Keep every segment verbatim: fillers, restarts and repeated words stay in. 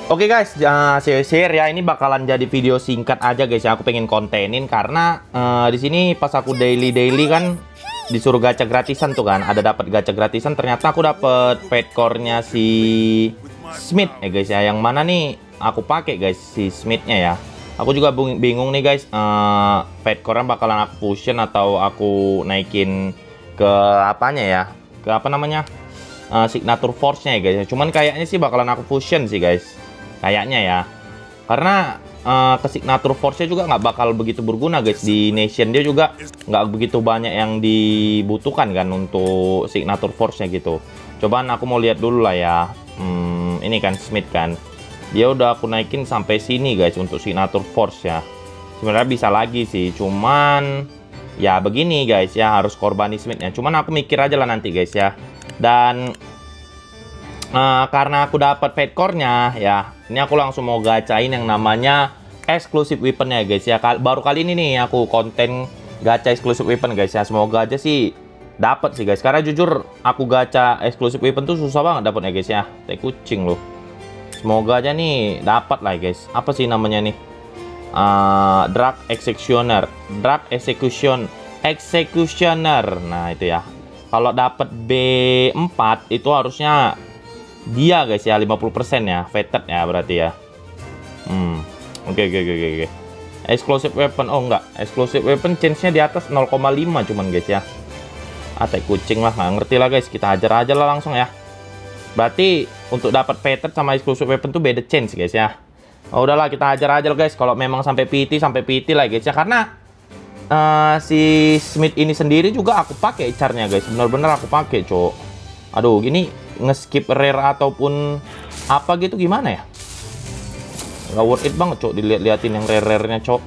Oke guys, uh, share ya, ini bakalan jadi video singkat aja guys ya. Aku pengen kontenin karena uh, di sini pas aku daily daily kan disuruh gacha gratisan tuh kan, ada dapat gacha gratisan. Ternyata aku dapat pet core-nya si Smith ya guys ya. Yang mana nih aku pakai guys si Smith-nya ya. Aku juga bingung nih guys, uh, pet core-nya bakalan aku fusion atau aku naikin ke apanya ya? Ke apa namanya? Uh, signature force-nya ya guys ya. Cuman kayaknya sih bakalan aku fusion sih guys. Kayaknya ya, karena uh, ke signature force-nya juga nggak bakal begitu berguna guys. Di nation dia juga nggak begitu banyak yang dibutuhkan kan untuk signature force-nya gitu. Cobaan aku mau lihat dulu lah ya. Hmm, ini kan Smith kan, dia udah aku naikin sampai sini guys untuk signature force ya. Sebenarnya bisa lagi sih, cuman ya begini guys ya, harus korbani Smith-nya. Cuman aku mikir aja lah nanti guys ya. Dan Uh, karena aku dapat pet core-nya ya, ini aku langsung mau gacain yang namanya exclusive weapon-nya guys ya. Kal baru kali ini nih aku konten gacha exclusive weapon guys ya. Semoga aja sih dapat sih guys. Karena jujur aku gacha exclusive weapon tuh susah banget dapatnya guys ya. Tai kucing loh. Semoga aja nih dapat lah guys. Apa sih namanya nih? Uh, drug executioner, drug execution, executioner. Nah itu ya. Kalau dapat B empat itu harusnya dia guys ya lima puluh persen ya, fated ya berarti ya. Hmm. Oke oke oke oke. Exclusive weapon, oh enggak. Exclusive weapon chance-nya di atas nol koma lima cuman guys ya. Ah, tai kucing lah, nggak ngerti lah guys. Kita ajar aja lah langsung ya. Berarti untuk dapat fated sama exclusive weapon tuh beda chance guys ya. Oh udahlah, kita ajar aja guys. Kalau memang sampai P T sampai P T lah guys ya, karena uh, si Smith ini sendiri juga aku pakai caranya guys. Bener-bener aku pakai, cok. Aduh, gini nge-skip rare ataupun apa gitu gimana ya? Gak worth it banget cok, dilihat-liatin yang rare-rarenya cok.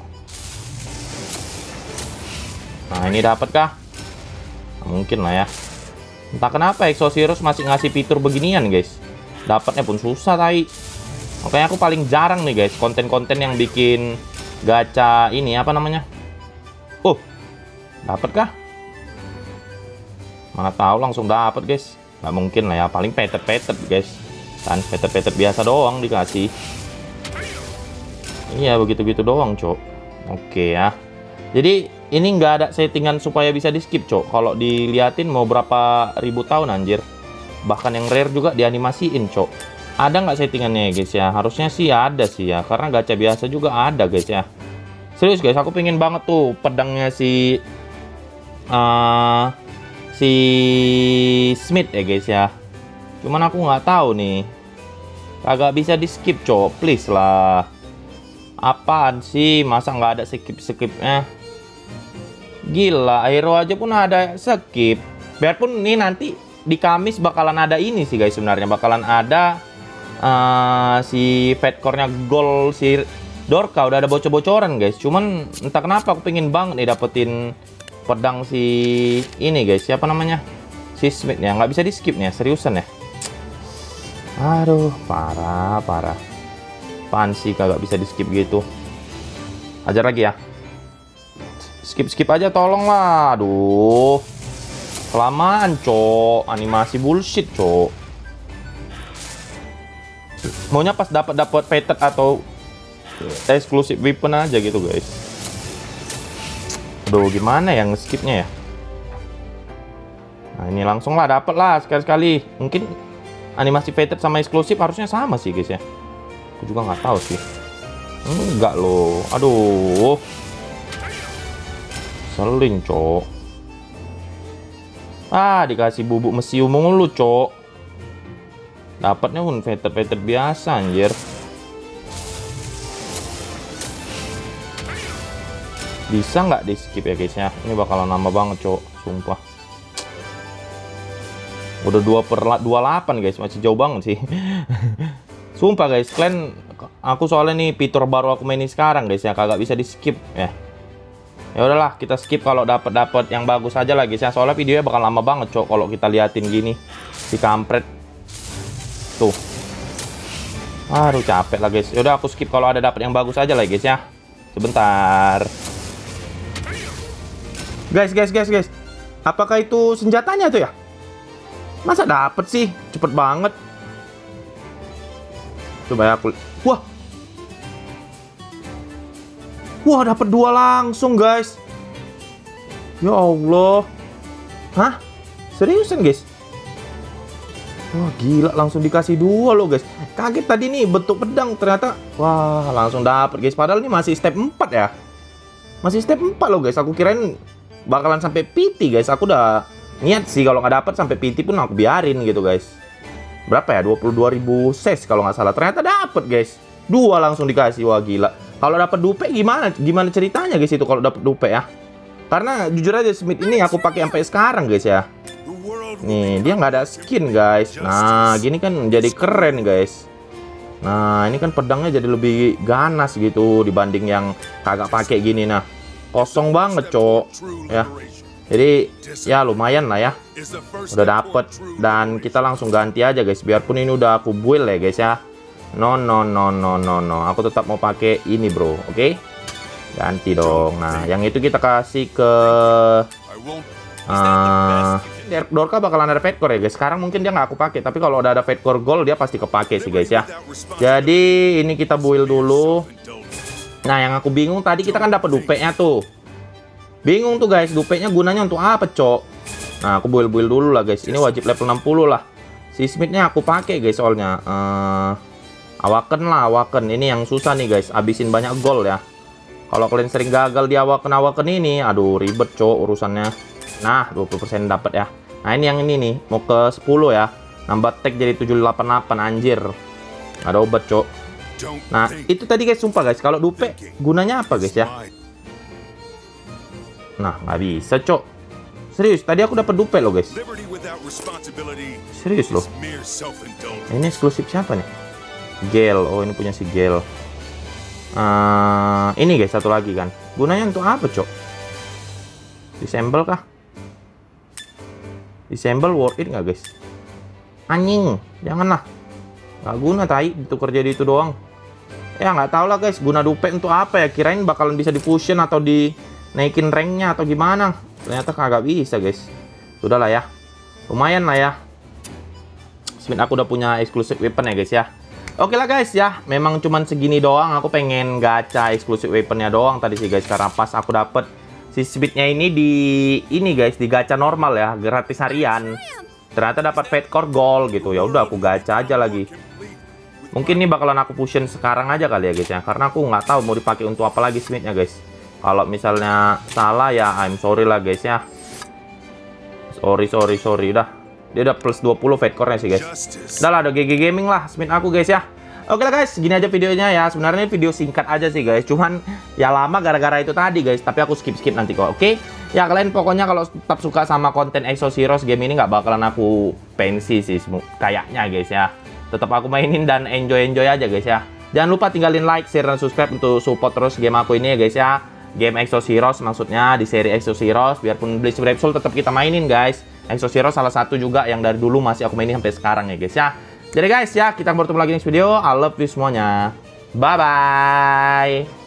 Nah ini dapat kah? Nah, mungkin lah ya. Entah kenapa Exorcist masih ngasih fitur beginian guys. Dapatnya pun susah tai. Makanya aku paling jarang nih guys konten-konten yang bikin gacha ini apa namanya? Oh, dapat kah? Mana tahu langsung dapat guys. Nggak mungkin lah ya, paling petet-petet guys. Kan petet-petet biasa doang dikasih. Iya begitu-gitu doang cok. Oke ya. Jadi ini nggak ada settingan supaya bisa di skip cok. Kalau diliatin mau berapa ribu tahun anjir. Bahkan yang rare juga dianimasiin cok. Ada nggak settingannya guys ya? Harusnya sih ada sih ya, karena gacha biasa juga ada guys ya. Serius guys, aku pengen banget tuh pedangnya si uh, si Smith ya guys ya. Cuman aku nggak tahu nih, kagak bisa di skip cok, please lah. Apaan sih, masa nggak ada skip skipnya? Gila, hero aja pun ada skip. Biarpun nih nanti di Kamis bakalan ada ini sih guys, sebenarnya bakalan ada uh, si pet core-nya gold si Dorka, udah ada bocor-bocoran guys. Cuman entah kenapa aku pengen banget nih dapetin pedang si ini guys, siapa namanya, si Smith ya. Nggak bisa di skip nih, seriusan ya. Aduh, parah parah. Apaan sih kagak bisa di skip gitu. Ajar lagi ya. Skip skip aja tolong lah. Aduh, kelamaan cok, animasi bullshit cok. Maunya pas dapat dapat fated atau exclusive weapon aja gitu guys. Aduh, gimana yang skipnya ya? Nah ini langsung lah dapet lah sekali-sekali. Mungkin animasi fated sama eksklusif harusnya sama sih guys ya. Aku juga nggak tahu sih. Enggak loh. Aduh, seling cok. Ah dikasih bubuk mesiu mulu cok. Dapatnya pun fated-fated biasa anjir. Bisa nggak di skip ya guys ya? Ini bakalan lama banget cok, sumpah. Udah dua per delapan guys, masih jauh banget sih. Sumpah guys, kalian, aku soalnya nih fitur baru aku mainin sekarang guys ya, kagak bisa di skip ya. Ya udahlah, kita skip kalau dapat dapat yang bagus aja lah guys ya. Soalnya videonya bakal lama banget cok kalau kita liatin gini si kampret. Tuh. Aduh capek lah guys. Ya udah aku skip kalau ada dapat yang bagus aja lah guys ya. Sebentar. Guys, guys, guys, guys. Apakah itu senjatanya tuh ya? Masa dapet sih? Cepet banget. Coba ya aku. Wah. Wah, dapat dua langsung, guys. Ya Allah. Hah? Seriusan, guys? Wah, gila, langsung dikasih dua loh, guys. Kaget tadi nih bentuk pedang, ternyata wah, langsung dapat, guys. Padahal ini masih step empat ya. Masih step empat loh, guys. Aku kirain bakalan sampai P T, guys. Aku udah niat sih kalau nggak dapat sampai P T pun aku biarin gitu, guys. Berapa ya? dua puluh dua ribu ses kalau nggak salah. Ternyata dapat, guys. Dua langsung dikasih. Wah, gila. Kalau dapat dupe gimana? Gimana ceritanya, guys, itu kalau dapat dupe ya? Karena jujur aja Smith ini aku pakai sampai sekarang, guys ya. Nih, dia nggak ada skin, guys. Nah, gini kan jadi keren, guys. Nah, ini kan pedangnya jadi lebih ganas gitu dibanding yang kagak pakai gini. Nah, kosong banget, cok. Ya. Jadi, ya lumayan lah ya. Udah dapet. Dan kita langsung ganti aja, guys. Biarpun ini udah aku build ya, guys ya. No, no, no, no, no, no. Aku tetap mau pakai ini, bro. Oke? Okay? Ganti dong. Nah, yang itu kita kasih ke uh, Dorka bakalan ada fate core ya, guys. Sekarang mungkin dia nggak aku pakai, tapi kalau udah ada fate core gold dia pasti kepake sih, guys ya. Jadi ini kita build dulu. Nah, yang aku bingung tadi kita kan dapat dupe-nya tuh. Bingung tuh, guys, dupe-nya gunanya untuk apa, cok? Nah, aku build-build dulu lah, guys. Ini wajib level enam puluh lah. Si Smith-nya aku pakai, guys, soalnya. Uh, Awaken lah, Awaken. Ini yang susah nih, guys. Habisin banyak gold ya. Kalau kalian sering gagal di Awaken-Awaken ini, aduh ribet, cok, urusannya. Nah, dua puluh persen dapat ya. Nah, ini yang ini nih, mau ke sepuluh ya. Nambah tag jadi tujuh delapan delapan, anjir. Ada obat, cok. Nah, itu tadi, guys, sumpah, guys. Kalau dupe, gunanya apa, guys ya? Nah, nggak bisa, cok. Serius, tadi aku dapat dupe loh, guys. Serius loh. Ini eksklusif siapa nih? Gel. Oh, ini punya si Gel. Uh, ini, guys, satu lagi kan. Gunanya untuk apa, cok? Disable kah? Disable worth it nggak, guys? Anjing, janganlah. Nggak guna, tai. Itu kerja di itu doang. Ya, nggak tahu lah, guys. Guna dupe untuk apa ya? Kirain bakalan bisa di fusion atau di naikin ranknya atau gimana. Ternyata kagak bisa, guys. Sudahlah ya. Lumayan lah ya. Smith aku udah punya exclusive weapon ya, guys ya. Oke lah, guys ya. Memang cuman segini doang. Aku pengen gacha exclusive weaponnya doang tadi sih, guys. Karena pas aku dapet si Smith-nya ini di ini, guys, di gacha normal ya, gratis harian. Ternyata dapat fate core gold gitu. Ya udah aku gacha aja lagi. Mungkin ini bakalan aku fusion sekarang aja kali ya, guys ya. Karena aku nggak tahu mau dipakai untuk apa lagi Smith-nya, guys. Kalau misalnya salah ya I'm sorry lah, guys ya. Sorry, sorry, sorry. Udah. Dia udah plus dua puluh fate core-nya sih, guys. Udah lah, ada G G Gaming lah Smith aku, guys ya. Oke lah, guys, gini aja videonya ya. Sebenarnya video singkat aja sih, guys. Cuman ya lama gara-gara itu tadi, guys. Tapi aku skip-skip nanti kok, oke? Ya kalian pokoknya kalau tetap suka sama konten Exozeros, game ini nggak bakalan aku pensi sih kayaknya, guys ya. Tetap aku mainin dan enjoy-enjoy aja, guys ya. Jangan lupa tinggalin like, share, dan subscribe untuk support terus game aku ini ya, guys ya. Game Exozeros maksudnya di seri Exozeros. Biarpun Blitz Brave Soul tetap kita mainin, guys. Exozeros salah satu juga yang dari dulu masih aku mainin sampai sekarang ya, guys ya. Jadi guys ya, kita bertemu lagi di next video. I love you semuanya. Bye-bye.